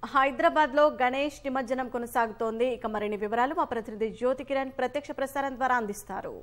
హైదరాబాద్ లో గణేష్ నిమజ్జనం కొనసాగుతోంది. ఇక మరిన్ని వివరాలు మా ప్రతినిధి జ్యోతి కిరణ్ ప్రత్యక్ష ప్రసారం ద్వారా అందిస్తారు.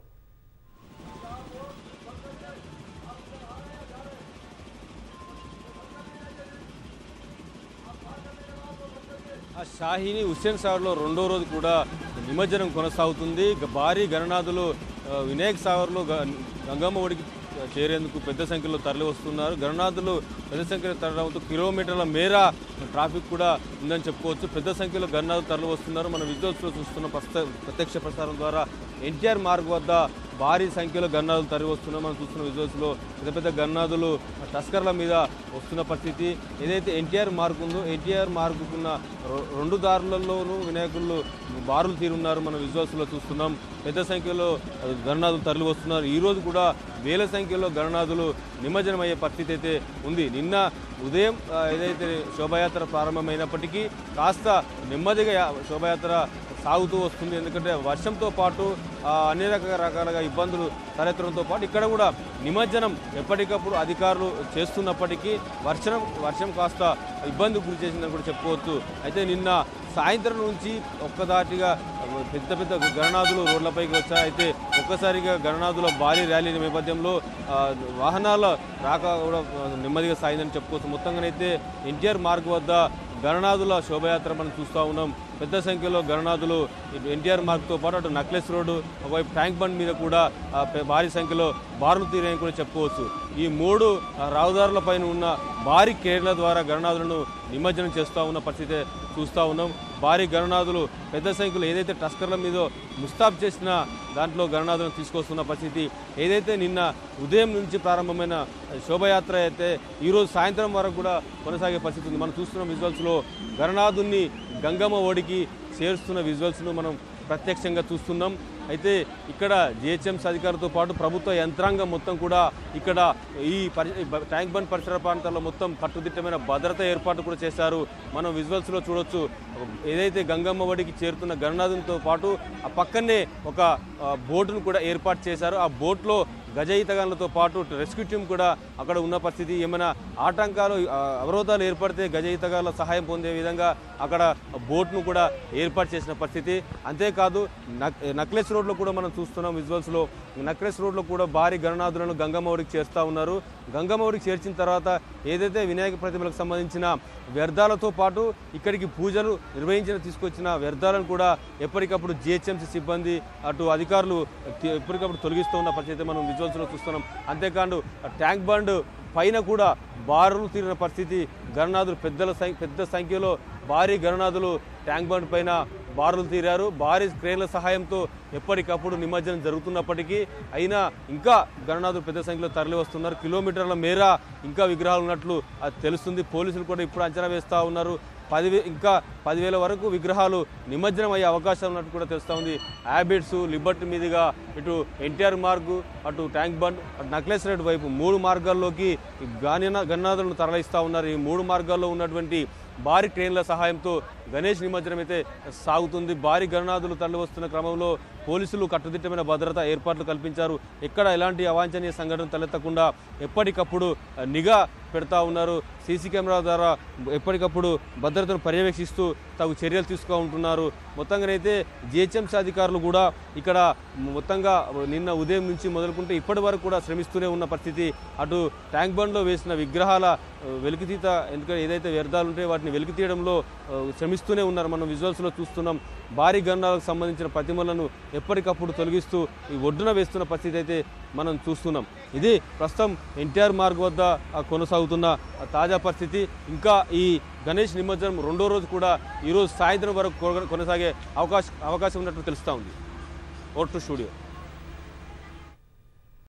షాహీని హుస్సేన్ సాగర్లో రెండో రోజు కూడా నిమజ్జనం కొనసాగుతుంది. భారీ గణనాథులు వినాయక్ సాగర్లో గంగమ్మ ఒడికి చేరేందుకు పెద్ద సంఖ్యలో తరలి వస్తున్నారు. గణనాథులు పెద్ద సంఖ్యలో తరలివస్తూ కిలోమీటర్ల మేర ట్రాఫిక్ కూడా ఉందని చెప్పుకోవచ్చు. పెద్ద సంఖ్యలో గణనాథులు తరలి వస్తున్నారు. మన విజువల్స్లో చూస్తున్న ప్రత్యక్ష ప్రసారం ద్వారా ఎన్టీఆర్ మార్గ్ వద్ద భారీ సంఖ్యలో గణనాథులు తరలి వస్తున్నాం. మనం చూస్తున్న విజువల్స్లో పెద్ద పెద్ద గణనాథులు టస్కర్ల మీద వస్తున్న పరిస్థితి. ఏదైతే ఎన్టీఆర్ మార్గ్ ఉందో ఎన్టీఆర్ మార్గుకున్న రెండు దారులలోనూ వినాయకులు బారులు తీరున్నారు. మనం విజువల్స్లో చూస్తున్నాం. పెద్ద సంఖ్యలో గణనాథులు తరలి వస్తున్నారు. ఈరోజు కూడా వేల సంఖ్యలో గణనాథులు నిమజ్జనం అయ్యే పరిస్థితి అయితే ఉంది. నిన్న ఉదయం ఏదైతే శోభాయాత్ర ప్రారంభమైనప్పటికీ కాస్త నెమ్మదిగా శోభాయాత్ర సాగుతూ వస్తుంది. ఎందుకంటే వర్షంతో పాటు అన్ని రకాలుగా ఇబ్బందులు తలెత్తడంతో పాటు ఇక్కడ కూడా నిమజ్జనం ఎప్పటికప్పుడు అధికారులు చేస్తున్నప్పటికీ వర్షం కాస్త ఇబ్బందికి గురి చేసిందని కూడా చెప్పుకోవచ్చు. అయితే నిన్న సాయంత్రం నుంచి ఒక్కదాటిగా పెద్ద పెద్ద గణనాథులు రోడ్లపైకి వచ్చాయి. అయితే ఒక్కసారిగా గణనాథుల భారీ ర్యాలీ నేపథ్యంలో వాహనాల రాక కూడా నెమ్మదిగా సాగిందని చెప్పుకోవచ్చు. మొత్తంగానైతే ఎన్టీఆర్ మార్గ్ వద్ద గణనాథుల శోభయాత్ర మనం చూస్తూ ఉన్నాం. పెద్ద సంఖ్యలో గణనాథులు ఎన్టీఆర్ మార్గ్తో పాటు అటు నక్లెస్ రోడ్డు ఒకవైపు ట్యాంక్ బండ్ మీద కూడా భారీ సంఖ్యలో బారులు తీరని కూడా చెప్పుకోవచ్చు. ఈ మూడు రహదారుల పైన ఉన్న భారీ కేరళ ద్వారా గణనాథులను నిమజ్జనం చేస్తూ ఉన్న పరిస్థితి చూస్తూ ఉన్నాం. భారీ గణనాథులు పెద్ద సంఖ్యలో ఏదైతే టస్కర్ల మీద ముస్తాబ్ చేసిన దాంట్లో గణనాథులను తీసుకొస్తున్న పరిస్థితి. ఏదైతే నిన్న ఉదయం నుంచి ప్రారంభమైన శోభయాత్ర అయితే ఈరోజు సాయంత్రం వరకు కూడా కొనసాగే పరిస్థితి ఉంది. మనం చూస్తున్న విజువల్స్లో గణనాథుని గంగమ్మ ఒడికి చేరుస్తున్న విజువల్స్ను మనం ప్రత్యక్షంగా చూస్తున్నాం. అయితే ఇక్కడ జిహెచ్ఎంసీ అధికారులతో పాటు ప్రభుత్వ యంత్రాంగం మొత్తం కూడా ఇక్కడ ఈ ట్యాంక్ బండ్ పరిసర ప్రాంతాల్లో మొత్తం కట్టుదిట్టమైన భద్రత ఏర్పాటు కూడా చేశారు. మనం విజువల్స్లో చూడొచ్చు. ఏదైతే గంగమ్మ ఒడికి చేరుతున్న గణనాథునితో పాటు ఆ పక్కనే ఒక బోటును కూడా ఏర్పాటు చేశారు. ఆ బోట్లో గజ ఈతగాళ్లతో పాటు రెస్క్యూ టీం కూడా అక్కడ ఉన్న పరిస్థితి. ఏమైనా ఆటంకాలు అవరోధాలు ఏర్పడితే గజ ఈతగాళ్ల సహాయం పొందే విధంగా అక్కడ బోట్ను కూడా ఏర్పాటు చేసిన పరిస్థితి. అంతేకాదు నక్లెస్ రోడ్లో కూడా మనం చూస్తున్నాం విజువల్స్లో. నక్లెస్ రోడ్లో కూడా భారీ గణనాథులను గంగమ్మ ఒడికి చేరుస్తూ ఉన్నారు. గంగమ్మ ఒడికి చేర్చిన తర్వాత ఏదైతే వినాయక ప్రతిమలకు సంబంధించిన వ్యర్థాలతో పాటు ఇక్కడికి పూజలు తీసుకొచ్చిన వ్యర్థాలను కూడా ఎప్పటికప్పుడు జిహెచ్ఎంసీ సిబ్బంది అటు అధికారులు ఎప్పటికప్పుడు తొలగిస్తూ ఉన్న పరిస్థితి మనం విజువల్స్లో చూస్తున్నాం. అంతేకాదు ట్యాంక్ బండ్ పైన కూడా బారులు తీరిన పరిస్థితి. గణనాథులు పెద్ద సంఖ్యలో భారీ గణనాథులు ట్యాంక్ బండ్ పైన బారులు తీరారు. భారీ క్రేన్ల సహాయంతో ఎప్పటికప్పుడు నిమజ్జనం జరుగుతున్నప్పటికీ అయినా ఇంకా గణనాథులు పెద్ద సంఖ్యలో తరలి వస్తున్నారు. కిలోమీటర్ల మేర ఇంకా విగ్రహాలు ఉన్నట్లు అది తెలుస్తుంది. పోలీసులు కూడా ఇప్పుడు అంచనా వేస్తూ ఉన్నారు. ఇంకా 10,000 వరకు విగ్రహాలు నిమజ్జనం అయ్యే అవకాశం ఉన్నట్టు కూడా తెలుస్తూ ఉంది. హ్యాబిట్స్ లిబర్టీ మీదుగా ఇటు ఎన్టీఆర్ మార్గు అటు ట్యాంక్ బండ్ అటు నక్లెస్ రోడ్ వైపు 3 మార్గాల్లోకి గణనాథులను తరలిస్తూ ఉన్నారు. ఈ 3 మార్గాల్లో ఉన్నటువంటి భారీ ట్రైన్ల సహాయంతో గణేష్ నిమజ్జనం అయితే సాగుతుంది. భారీ గణనాథులు తరలి వస్తున్న క్రమంలో పోలీసులు కట్టుదిట్టమైన భద్రత ఏర్పాట్లు కల్పించారు. ఎక్కడ ఎలాంటి అవాంఛనీయ సంఘటన తలెత్తకుండా ఎప్పటికప్పుడు నిఘా పెడతా ఉన్నారు. సీసీ కెమెరా ద్వారా ఎప్పటికప్పుడు భద్రతను పర్యవేక్షిస్తూ తగు చర్యలు తీసుకుంటున్నారు. మొత్తంగానైతే జిహెచ్ఎంసీ అధికారులు కూడా ఇక్కడ మొత్తంగా నిన్న ఉదయం నుంచి మొదలుకుంటే ఇప్పటి వరకు కూడా శ్రమిస్తూనే ఉన్న పరిస్థితి. అటు ట్యాంక్ బండ్లో వేసిన విగ్రహాల వెలికితీత ఎందుకంటే ఏదైతే వ్యర్థాలు ఉంటాయో వాటిని వెలికితీయడంలో శ్రమిస్తూనే ఉన్నారు. మనం విజువల్స్లో చూస్తున్నాం. భారీ గణనాలకు సంబంధించిన ప్రతిమలను ఎప్పటికప్పుడు తొలగిస్తూ ఈ ఒడ్డున వేస్తున్న పరిస్థితి అయితే మనం చూస్తున్నాం. ఇది ప్రస్తుతం ఎన్టీఆర్ మార్గ్ వద్ద కొనసాగుతున్న తాజా పరిస్థితి. ఇంకా ఈ గణేష్ నిమజ్జనం రెండో రోజు కూడా ఈరోజు సాయంత్రం వరకు కొనసాగే అవకాశం ఉన్నట్టు తెలుస్తూ ఉంది. ఓటు స్టూడియో.